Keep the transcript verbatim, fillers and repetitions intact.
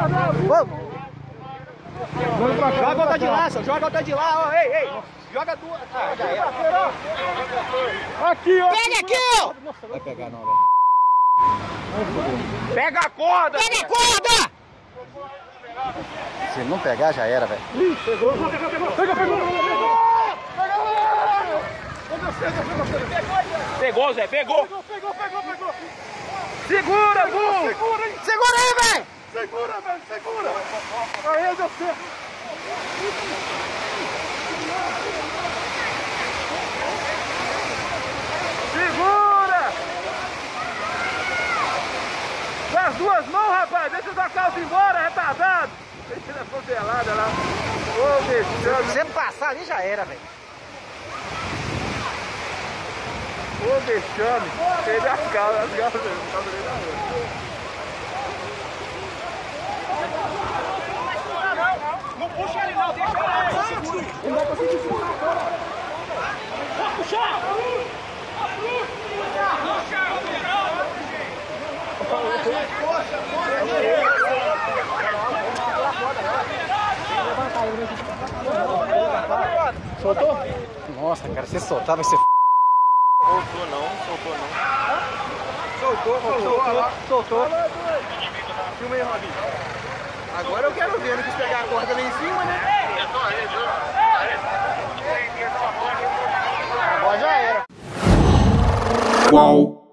Vamos! Joga outra de lá, só. Joga outra de lá, ó. Ei, ei. Joga duas. Ah, já era. Aqui, ó! Pega aqui, ó! Vai pegar não, velho. Pega a corda! Pega a corda! Se não pegar, já era, velho. Pegou, pegou, pegou, pegou, pegou, pegou, pegou, Zé, pegou! Pegou, pegou, pegou, pegou! Segura, Gu! Segura, hein! Segura aí, velho! Segura, velho, segura! Aí, deu certo! Segura! Com as duas mãos, rapaz! Deixa os calça embora, retardado! Deixa ele afogelada lá! Ô, bicho! Se você passar ali, já era, velho. Ô, vexame! Teve as calças, as calças dele, não tá do meio da rua. Não puxa ele não, deixa ele! Ele vai conseguir segurar agora! Pode puxar! Soltou? Nossa, cara, se soltar vai ser f... Soltou não, soltou não. Soltou, soltou, soltou. Soltou. Filma aí, Robinho. Agora eu quero ver, não quis pegar a corda lá em cima, né? Agora já era. Qual?